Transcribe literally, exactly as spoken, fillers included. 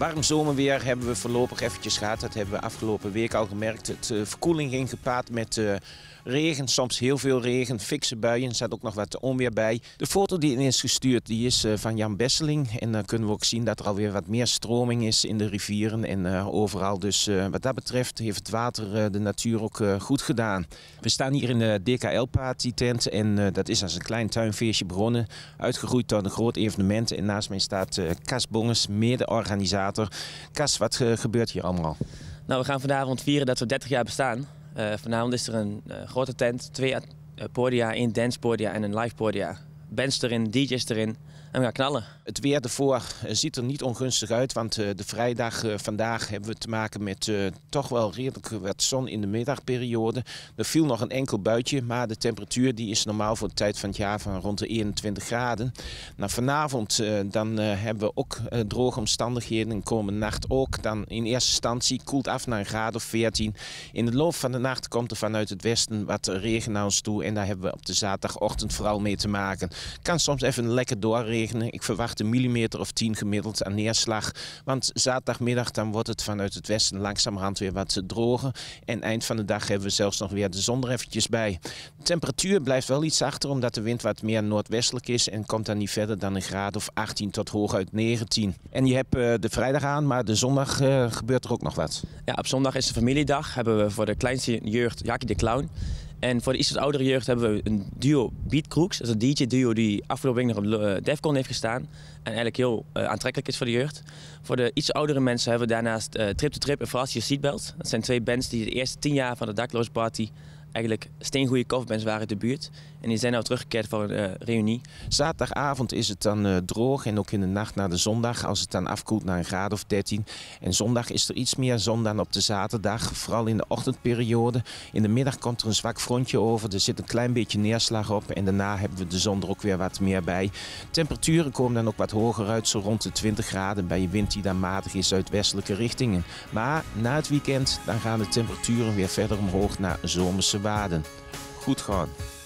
Warm zomerweer hebben we voorlopig eventjes gehad. Dat hebben we afgelopen week al gemerkt. Het uh, verkoeling ging gepaard met uh, regen, soms heel veel regen, fikse buien. Er zat ook nog wat onweer bij. De foto die in is gestuurd die is uh, van Jan Besseling. En dan kunnen we ook zien dat er alweer wat meer stroming is in de rivieren en uh, overal. Dus uh, wat dat betreft heeft het water uh, de natuur ook uh, goed gedaan. We staan hier in de D K L-party tent en uh, dat is als een klein tuinfeestje begonnen. Uitgegroeid tot een groot evenement. En naast mij staat uh, Cas Bonges, mede-organisator. Cas, wat uh, gebeurt hier allemaal? Nou, we gaan vanavond vieren dat we dertig jaar bestaan. Uh, vanavond is er een uh, grote tent, twee uh, podia, één dancepodia en een live podia. Bands erin, D J's erin en we gaan knallen. Het weer ervoor uh, ziet er niet ongunstig uit, want uh, de vrijdag uh, vandaag hebben we te maken met uh, toch wel redelijk wat zon in de middagperiode. Er viel nog een enkel buitje, maar de temperatuur die is normaal voor de tijd van het jaar van rond de eenentwintig graden. Nou, vanavond uh, dan, uh, hebben we ook uh, droge omstandigheden en komende nacht ook. Dan in eerste instantie koelt af naar een graad of veertien. In de loop van de nacht komt er vanuit het westen wat regen naar ons toe en daar hebben we op de zaterdagochtend vooral mee te maken. Kan soms even lekker doorregenen. Ik verwacht een millimeter of tien gemiddeld aan neerslag. Want zaterdagmiddag dan wordt het vanuit het westen langzamerhand weer wat droger. En eind van de dag hebben we zelfs nog weer de zon er eventjes bij. De temperatuur blijft wel iets achter omdat de wind wat meer noordwestelijk is. En komt dan niet verder dan een graad of achttien tot hooguit negentien. En je hebt uh, de vrijdag aan, maar de zondag uh, gebeurt er ook nog wat. Ja, op zondag is de familiedag. Hebben we voor de kleinste jeugd Jackie de Clown. En voor de iets wat oudere jeugd hebben we een duo Beat Crooks. Dat is een D J-duo die afgelopen week nog op Defcon heeft gestaan. En eigenlijk heel uh, aantrekkelijk is voor de jeugd. Voor de iets oudere mensen hebben we daarnaast uh, Trip to Trip en Verras Je Seatbelt. Dat zijn twee bands die de eerste tien jaar van de Dakloze Party eigenlijk steengoeie coverbands waren uit de buurt. En die zijn nou teruggekeerd voor een uh, reunie. Zaterdagavond is het dan uh, droog en ook in de nacht naar de zondag als het dan afkoelt naar een graad of dertien. En zondag is er iets meer zon dan op de zaterdag, vooral in de ochtendperiode. In de middag komt er een zwak frontje over, er zit een klein beetje neerslag op en daarna hebben we de zon er ook weer wat meer bij. Temperaturen komen dan ook wat hoger uit, zo rond de twintig graden bij een wind die dan matig is uit westelijke richtingen. Maar na het weekend dan gaan de temperaturen weer verder omhoog naar zomerse waarden. Goed gaan.